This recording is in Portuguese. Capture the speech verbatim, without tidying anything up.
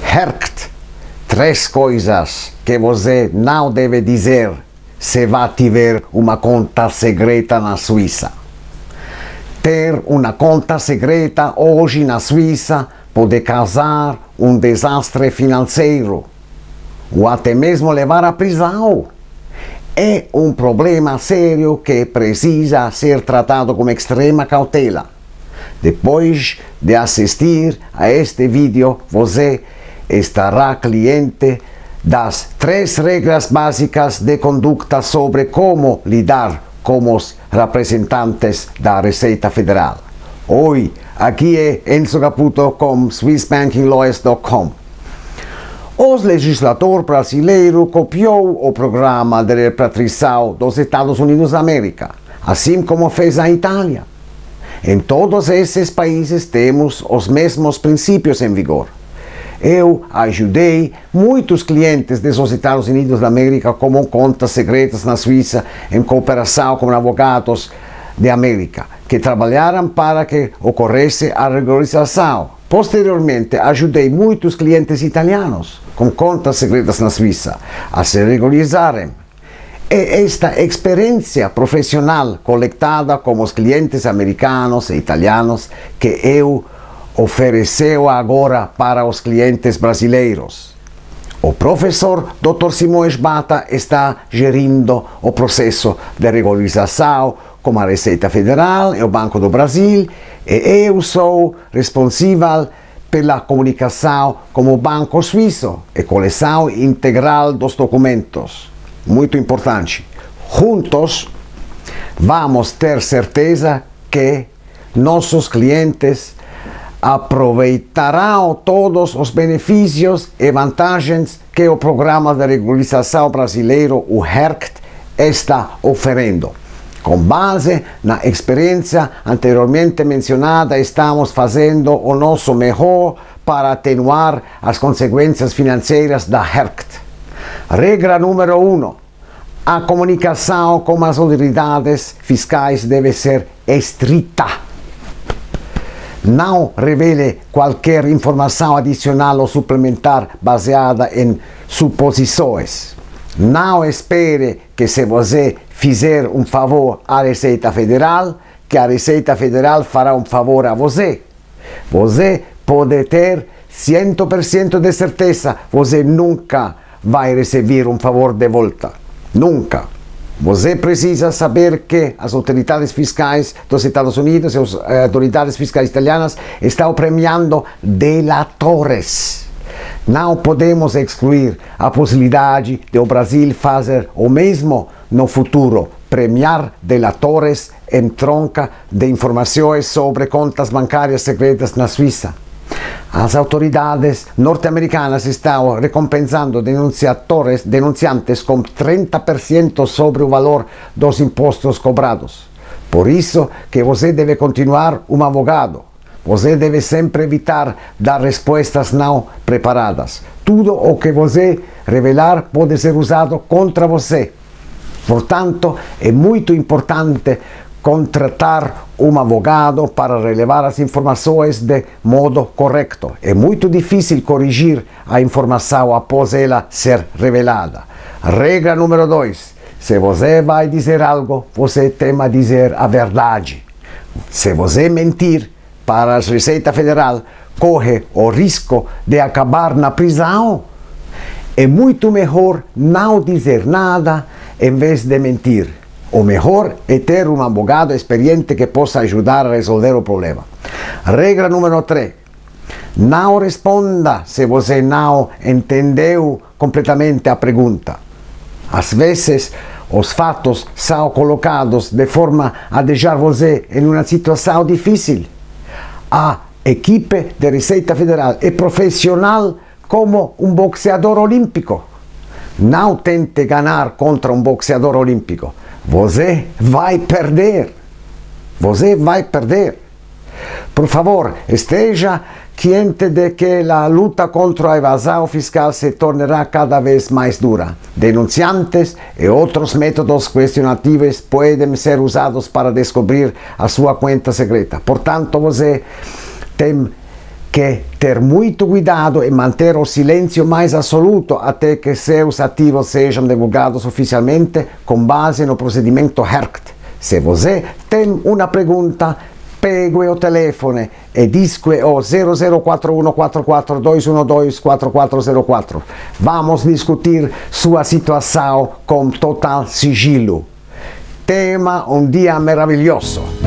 Herct, três coisas que você não deve dizer se vai ter uma conta secreta na Suíça. Ter uma conta secreta hoje na Suíça pode causar um desastre financeiro ou até mesmo levar à prisão. É um problema sério que precisa ser tratado com extrema cautela. Depois de assistir a este vídeo, você estará cliente das três regras básicas de conduta sobre como lidar com os representantes da Receita Federal. Oi, aqui é Enzo Caputo com Swiss Banking Lawyers ponto com. O legislador brasileiro copiou o programa de repatriação dos Estados Unidos da América, assim como fez a Itália. Em todos esses países temos os mesmos princípios em vigor. Eu ajudei muitos clientes dos Estados Unidos da América com contas secretas na Suíça em cooperação com advogados da América, que trabalharam para que ocorresse a regularização. Posteriormente, ajudei muitos clientes italianos com contas secretas na Suíça a se regularizarem. É esta experiência profissional coletada com os clientes americanos e italianos que eu ofereceu agora para os clientes brasileiros. O professor doutor Simões Bata está gerindo o processo de regularização com a Receita Federal e o Banco do Brasil, e eu sou responsável pela comunicação com o Banco Suíço e coleção integral dos documentos. Muito importante. Juntos, vamos ter certeza que nossos clientes aproveitarão todos os benefícios e vantagens que o programa de regularização brasileiro, o Herct, está oferecendo. Com base na experiência anteriormente mencionada, estamos fazendo o nosso melhor para atenuar as consequências financeiras da Herct. Regra número um. A comunicação com as autoridades fiscais deve ser estrita. Não revele qualquer informação adicional ou suplementar baseada em suposições. Não espere que, se você fizer um favor à Receita Federal, que a Receita Federal fará um favor a você. Você pode ter cem por cento de certeza, você nunca vai receber um favor de volta. Nunca. Você precisa saber que as autoridades fiscais dos Estados Unidos e as autoridades fiscais italianas estão premiando delatores. Não podemos excluir a possibilidade de o Brasil fazer o mesmo no futuro, premiar delatores em troca de informações sobre contas bancárias secretas na Suíça. As autoridades norte-americanas estão recompensando denunciadores, denunciantes com trinta por cento sobre o valor dos impostos cobrados. Por isso que você deve continuar um advogado. Você deve sempre evitar dar respostas não preparadas. Tudo o que você revelar pode ser usado contra você. Portanto, é muito importante contratar um advogado para relevar as informações de modo correto. É muito difícil corrigir a informação após ela ser revelada. Regra número dois. Se você vai dizer algo, você tema dizer a verdade. Se você mentir para a Receita Federal, corre o risco de acabar na prisão. É muito melhor não dizer nada em vez de mentir. O melhor é ter um advogado experiente que possa ajudar a resolver o problema. Regra número três. Não responda se você não entendeu completamente a pergunta. Às vezes, os fatos são colocados de forma a deixar você em uma situação difícil. A equipe de Receita Federal é profissional como um boxeador olímpico. Não tente ganhar contra um boxeador olímpico. Você vai perder. Você vai perder. Por favor, esteja ciente de que a luta contra a evasão fiscal se tornará cada vez mais dura. Denunciantes e outros métodos questionativos podem ser usados para descobrir a sua conta secreta. Portanto, você tem que ter muito cuidado e manter o silêncio mais absoluto até que seus ativos sejam divulgados oficialmente com base no procedimento H E R C. Se você tem uma pergunta, pegue o telefone e disque o zero zero quatro um quatro quatro dois um dois quatro quatro zero quatro. Vamos discutir sua situação com total sigilo. Tenha um dia maravilhoso.